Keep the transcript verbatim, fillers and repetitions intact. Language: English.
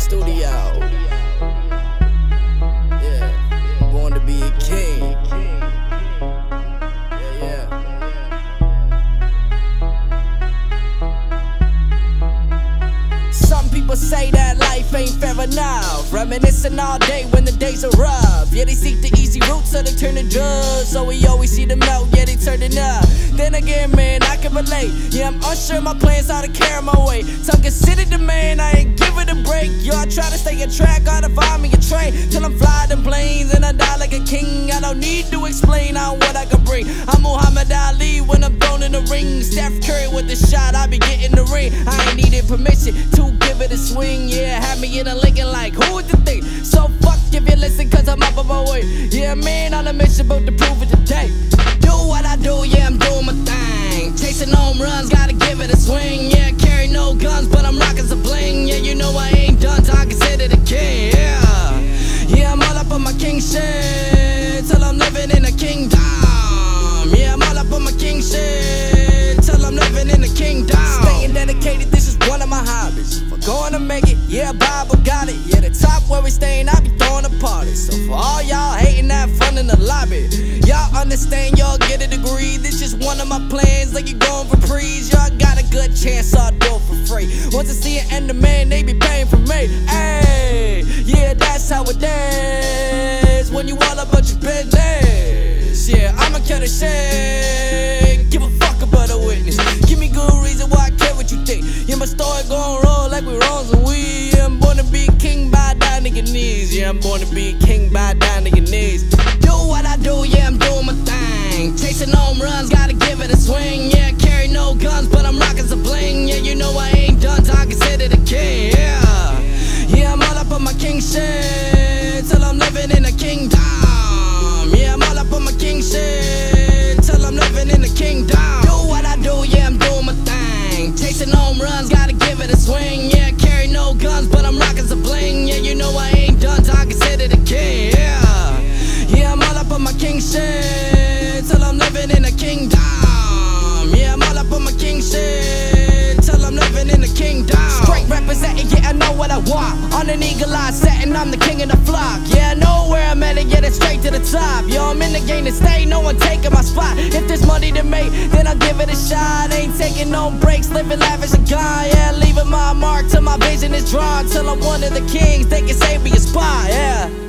studio. Yeah, born to be a king. Yeah, yeah. Some people say that life ain't fair enough, reminiscing all day when the days are rough. Yeah, they seek the easy route, so they turn to drugs. So we always see them out, yeah, they turning up. Then again, man, I can relate. Yeah, I'm unsure my plans, how to carry my weight. So I'm considered the man, I ain't give it a break. Yo, I try to stay on track, gotta find me a train till I'm flying them planes and I die like a king. I don't need to explain on what I can bring. I'm Muhammad Ali when I'm thrown in the ring. Steph Curry with the shot, I be getting the ring. I ain't needed permission to give it a swing. Yeah, have me in a Lincoln like, who would you think? So fuck if you listen, cause I'm up on my way. Yeah, man, on a mission about to prove it today. Do what I do, yeah, I'm doing my thing. Chasing home runs, gotta give it a swing. Yeah, carry no guns, but I'm rocking some bling. Yeah, you know I ain't done till I consider the king. Yeah, yeah, I'm all up on my king shit till I'm living in a kingdom. Yeah, I'm all up on my king shit till I'm living in a kingdom. Staying dedicated, this is one of my hobbies. If I'm going to make it, yeah, Bible got it. Yeah, the top where we staying, I be throwing a party. So for all y'all hating, have fun in the lobby. Y'all understand, y'all get a degree. This just one of my plans, like you going for prees. Y'all got a good chance, I'll do it for free. Once I see it end the man, they be paying for me. Hey, yeah, that's how it is when you all about your business. Yeah, I'ma cut a shit, give a fuck about a witness. Give me good reason why I care what you think. Yeah, my story gon' roll like we rolls and we. Yeah, I'm born to be a king by down to your knees. Yeah, I'm born to be a king by down to your knees. Do what I do, yeah, I'm doing my thing. Chasing home runs, gotta give it a swing. Yeah, carry no guns, but I'm rocking some bling. Yeah, you know I ain't done till I consider the king. Yeah, yeah, I'm all up on my king shit till I'm living in a kingdom. Yeah, I'm all up on my king shit till I'm living in a kingdom. Do what I do, yeah, I'm doing my thing. Chasing home runs, gotta give it a swing. Yeah, carry no guns, but I'm rocking some bling. Yeah, you know I ain't done till I consider the king. Yeah, yeah, I'm all up on my king shit till I'm living in a kingdom. Yeah, I'm all up on my king shit till I'm living in a kingdom. Straight representing, yeah, I know what I want. On an eagle eye setting, I'm the king of the flock. Yeah, I know where I'm at and get it straight to the top. Yo, I'm in the game to stay, no one taking my spot. If there's money to make, then I'll give it a shot. Ain't taking no breaks, living lavish and gone. Yeah, leaving my mark till my vision is drawn. Till I'm one of the kings, they can save me a spot, yeah.